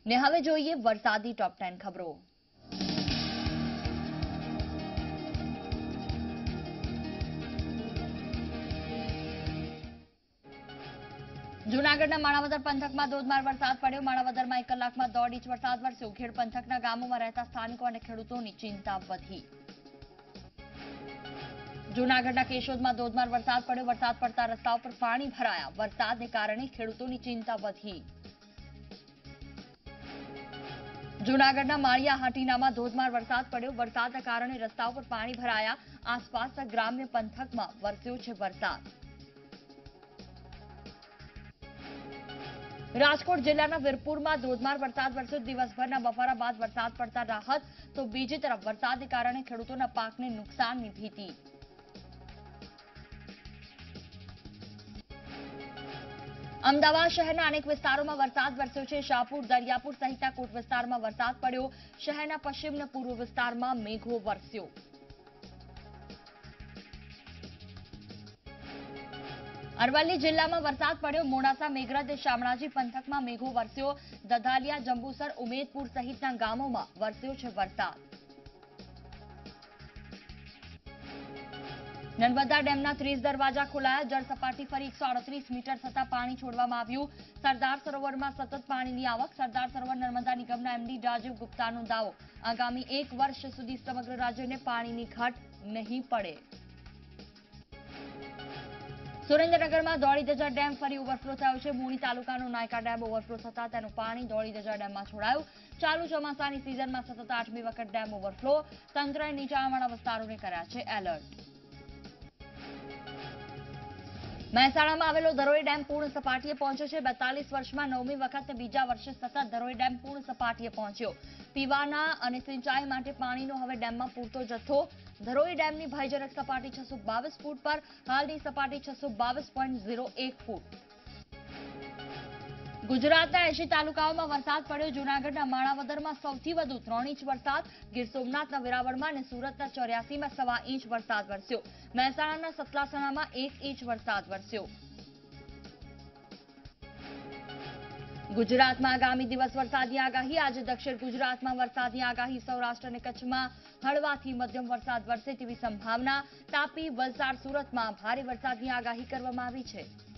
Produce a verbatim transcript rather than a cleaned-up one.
ને હવે જોઈએ વરસાદી ટોપ ટેન ખબરો। જૂનાગઢના માણાવદર પંથકમાં ધોધમાર વરસાદ પડ્યો। માણાવદરમાં એક કલાકમાં દોઢ ઇંચ વરસાદ વરસ્યો। ખેડ પંથકના ગામોમાં રહેતા સ્થાનિકો અને ખેડૂતોની ચિંતા વધી। જૂનાગઢના કેશોદમાં ધોધમાર વરસાદ પડ્યો। વરસાદ પડતા રસ્તાઓ પર પાણી ભરાયા। વરસાદને કારણે ખેડૂતોની ચિંતા વધી। જૂનાગઢના માળિયા હાટીનામાં ધોધમાર વરસાદ પડ્યો। વરસાદના કારણે રસ્તાઓ પર પાણી ભરાયા। આસપાસના ગ્રામ્ય પંથકમાં વરસ્યો છે વરસાદ। રાજકોટ જિલ્લાના વીરપુરમાં ધોધમાર વરસાદ વરસ્યો। દિવસભરના બફારા બાદ વરસાદ પડતા રાહત, તો બીજી તરફ વરસાદને કારણે ખેડૂતોના પાકને નુકસાનની ભીતિ। અમદાવાદ શહેરના અનેક વિસ્તારોમાં વરસાદ વરસ્યો છે। શાહપુર, દરિયાપુર સહિતના કોટ વિસ્તારમાં વરસાદ પડ્યો। શહેરના પશ્ચિમ અને પૂર્વ વિસ્તારમાં મેઘો વરસ્યો। અરવલ્લી જિલ્લામાં વરસાદ પડ્યો। મોડાસા, મેઘરજ, શામળાજી પંથકમાં મેઘો વરસ્યો। દધાલિયા, જંબુસર, ઉમેદપુર સહિતના ગામોમાં વરસ્યો છે વરસાદ। નર્મદા ડેમના ત્રીસ દરવાજા ખોલાયા। જળ સપાટી ફરી એકસો આડત્રીસ મીટર થતા પાણી છોડવામાં આવ્યું। સરદાર સરોવરમાં સતત પાણીની આવક। સરદાર સરોવર નર્મદા નિગમના એમડી રાજીવ ગુપ્તાનો દાવો, આગામી એક વર્ષ સુધી સમગ્ર રાજ્યને પાણીની ઘટ નહીં પડે। સુરેન્દ્રનગરમાં દોડીદજા ડેમ ફરી ઓવરફ્લો થયો છે। મૂળી તાલુકાનો નાયકા ડેમ ઓવરફ્લો થતા તેનું પાણી દોડીદજા ડેમમાં છોડાયું। ચાલુ ચોમાસાની સિઝનમાં સતત આઠમી વખત ડેમ ઓવરફ્લો। તંત્રએ નીચાણવાળા વિસ્તારોને કર્યા છે એલર્ટ। મહેસાણામાં આવેલો ધરોઈ ડેમ પૂર્ણ સપાટીએ પહોંચ્યો છે। બેતાલીસ વર્ષમાં નવમી વખત બીજા વર્ષે સતત ધરોઈ ડેમ પૂર્ણ સપાટીએ પહોંચ્યો। પીવાના અને સિંચાઈ માટે પાણીનો હવે ડેમમાં પૂરતો જથ્થો। ધરોઈ ડેમની ભયજનક સપાટી છસો બાવીસ ફૂટ પર, હાલની સપાટી છસો બાવીસ પોઈન્ટ ઝીરો એક ફૂટ। ગુજરાતના એંશી તાલુકાઓમાં વરસાદ પડ્યો। જૂનાગઢના માણાવદરમાં સૌથી વધુ ત્રણ ઇંચ વરસાદ। ગીર સોમનાથના વેરાવળમાં અને સુરતના ચોર્યાસીમાં સવા ઇંચ વરસાદ વરસ્યો। મહેસાણાના સતલાસણામાં એક ઇંચ વરસાદ વરસ્યો। ગુજરાતમાં આગામી દિવસ વરસાદની આગાહી। આજે દક્ષિણ ગુજરાતમાં વરસાદની આગાહી। સૌરાષ્ટ્ર અને કચ્છમાં હળવાથી મધ્યમ વરસાદ વરસે તેવી સંભાવના। તાપી, વલસાડ, સુરતમાં ભારે વરસાદની આગાહી કરવામાં આવી છે।